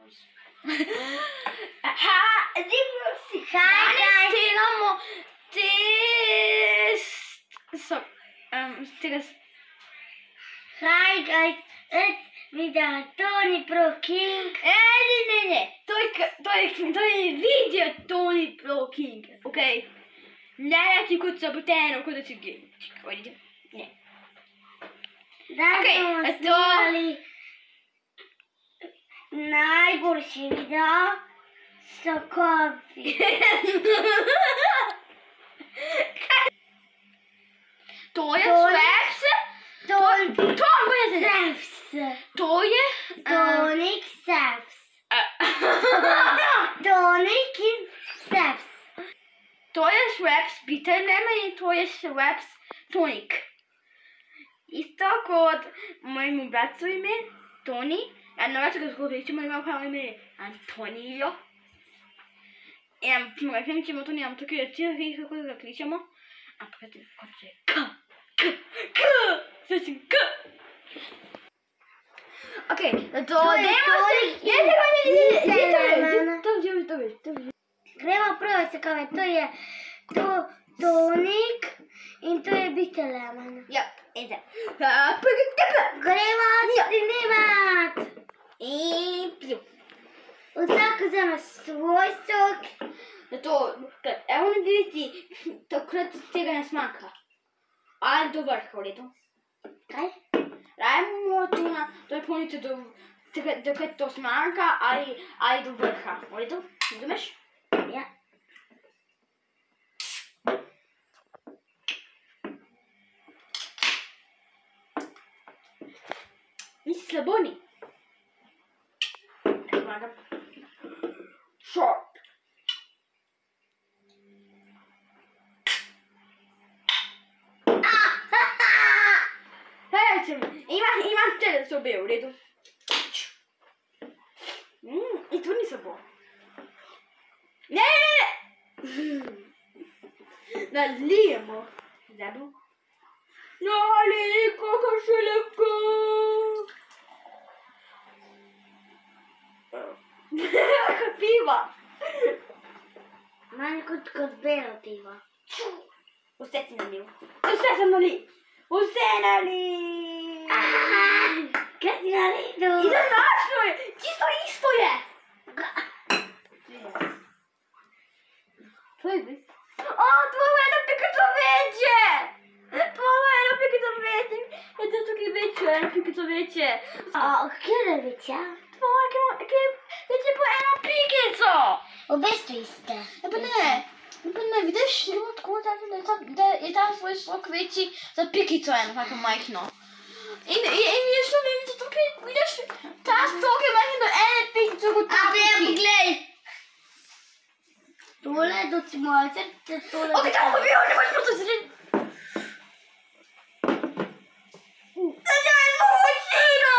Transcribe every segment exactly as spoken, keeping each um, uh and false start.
Ha, zimno si. Danes delamo test. So, um, tega. Hi guys, let's video Tony Pro King. E, ne, ne, ne, to je, to je, to je video Tony Pro King, ok? Ne reci kot saboteno, kot da si gej. Ne. Da smo snimali najboljši video sokovi. To je Schweppes. To je Schweppes. To je Tonic Schweppes. Tonic Schweppes. To je Schweppes Bitter Lemon in to je Schweppes Tonic. Isto kot mojemu bratu ime, Toni. Eno več ga zgodilo, če mojega pravo ime Antonijo. In smo rekli, če imamo to nimam tukaj reči, kako ga kličemo. Ampak kot se je K, K, K, zdaj si K. Ok, to dajmo se, ne, ne, ne, ne, ne, to vžem, to veš, to vžem. Gremo prvo sekave, to je Tonic in to je Bitter Lemon. Ja, ide. Gremo snimat. In plju. Vsak vzame svoj sok. Zato, evo ne videti, takrat tega ne smanjka. Ali do vrha, v redu. Kaj? Rajmo tu na, to je polnice do, takrat to smanjka ali do vrha, v redu? Razumeš? Ja. Nisi slabo ni. Pomagam. Sharp. Imam tele sobe, v redu. In to ni slabo. Ne, ne, ne. Nalijemo. Zabu. Nalij, kako še lepo. Kot piva. Manj kot kot belo piva. Vse si nalil. Vse sem nalil. Vse nalil. Kaj si nalil? Izenačno je. Čisto isto je. To je bil. O, tvoje eno pikico večje. Tvoje eno pikico večje. Je to tukaj večje, eno pikico večje. A, kje je večja? Tvoje, kje je večje po eno pikico. Obe ste iste. Ja pa ne, pa ne, vidiš, ima tako da je ta svoj sok večji za pikico eno, tako majhno. In je šlo vem, da tukaj, vidiš, ta sok je majhno do ene pikice kot ta piki. A, poglej. Tole do cimolce, tole... Ok, tako pa bio, ne moš prosto zred. Da je močino!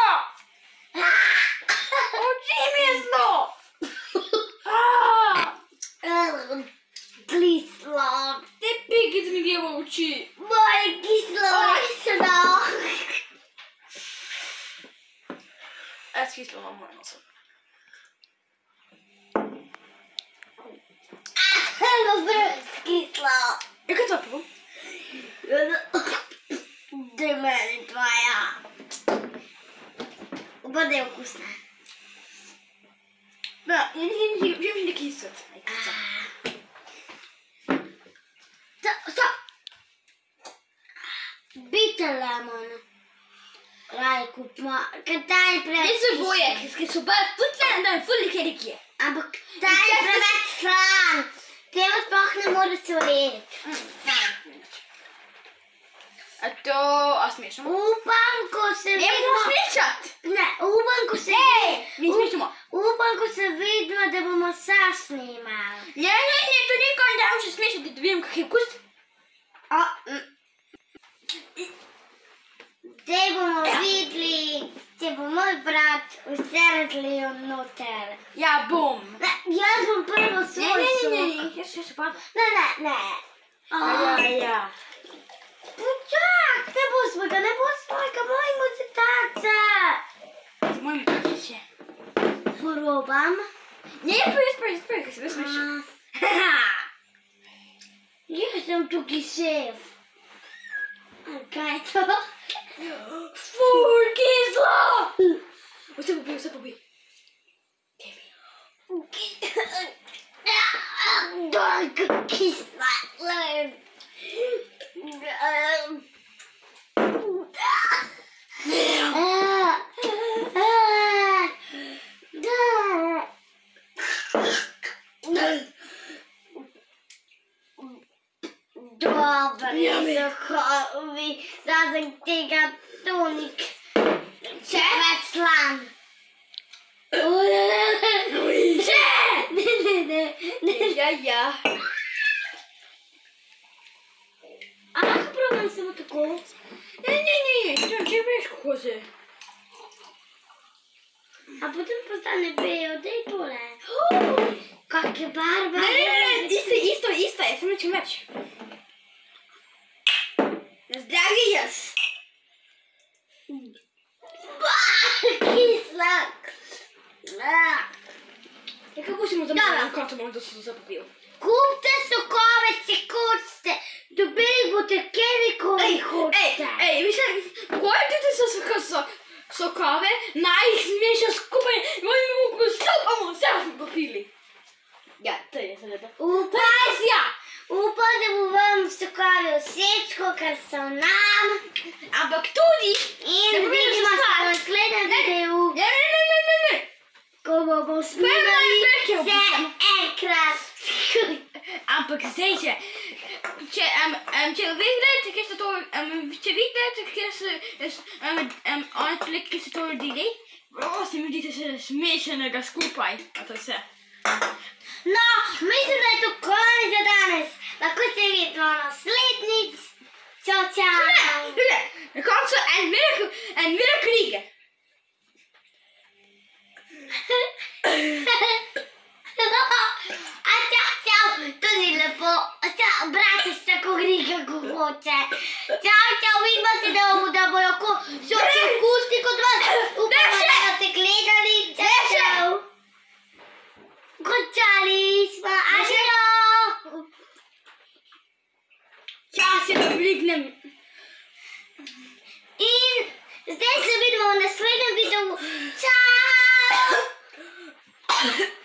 Oči mi je zlo! Kislo. Te pikice mi gre v oči. Moje kislo, kislo. Jaz kislo imam moj nosom. Skislo. Je kaj to prvo? Daj meni tvoja. Oba da je okusna. Da, vem že ne kisat. Stop. Bitter Lemon. Raj kupimo. Kaj ta je preveč kislo? Te so boje, ki so pa tudi da je ful likerike. Ampak ta je preveč slan. Temu sploh ne more se urediti. A to, a smešamo? Upam, ko se vidimo... Ne bomo smešat! Ne, upam, ko se... Ej, mi smešamo. Upam, ko se vidimo, da bomo vsa snimali. Ne, ne, ne, to nikoli ne dam še smešati, da vidim, kak je kus. A, zdaj bomo videli, če bo moj brat vse razlil noter. Ja, bom. Ne, jaz bom prvo svoj sok. Ne, ne, ne, jaz še se pada. Ne, ne, ne. Ja, ja. Počak, ne bo svojega, ne bo svojega, mojemu se taca. Mojemu taca še. Prvo. probam. Nie, spróbuj, spróbuj, spróbuj, sobie słyszę. Jestem taki syf. Okej, to... Furki zło! Co pobij, co pobij? Kisla. Dobra, Sokowi, razem tyga tunik. Weslan. Nie, nie, nie, nie. Ja, ja. A jak problem z tym taką? Nie, nie, nie, nie, gdzie, gdzie wiesz chłody? A potem postanę było tej pole. Jakie barwa. Nie, nie, nie, isto, isto, isto, ja chcę cię mecz. Na zdrowie jest. Kislak. Jakiego musimy Dobra. zabrać kotę, bo on to zapobił. Kupte sokowe ci kurczte. Dobili bo te kiedy koli Ej, kurczte. ej, myślę, kładzie ty so, so, sokowe, na ich zmiesza skupę, bo oni mógłby stop, a mu zaraz mi popili. Ja, to jest lepiej. Upa, To jest ja! upadłam sokowe sieczko karsonan. Albo który? I Ja nie powiem, że masz tak. tam skledę wideo. Nie, nie, nie, nie, nie, nie. Koło bo Pewno smyli nie se ekran. Ampak zdaj se, če, um, um, če vi gledate, kaj ste to, um, če vi gledate, kaj se, um, um, oni toliko, ki ste to uredili, prosim, vidite se smešanega skupaj, a to je vse. No, mislim, da je to konec za danes. Lahko se vidimo naslednjič. Čau, čau. Ne, ne, na koncu en velik, en velik knjige. A čau, čau, to ni lepo. Čau, brate, s tako griga, ko hoče. Čau, čau, vidimo se, da bomo, da bojo ko, so še okusti kot vas. Upamo, da boste gledali. Čau, čau. Končali smo, adijo. Čas je, da dvignem. In zdaj se vidimo v naslednjem videu. Čau.